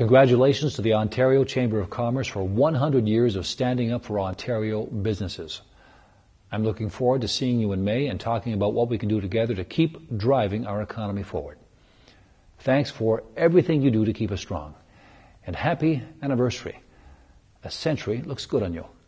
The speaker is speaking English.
Congratulations to the Ontario Chamber of Commerce for 100 years of standing up for Ontario businesses. I'm looking forward to seeing you in May and talking about what we can do together to keep driving our economy forward. Thanks for everything you do to keep us strong. And happy anniversary. A century looks good on you.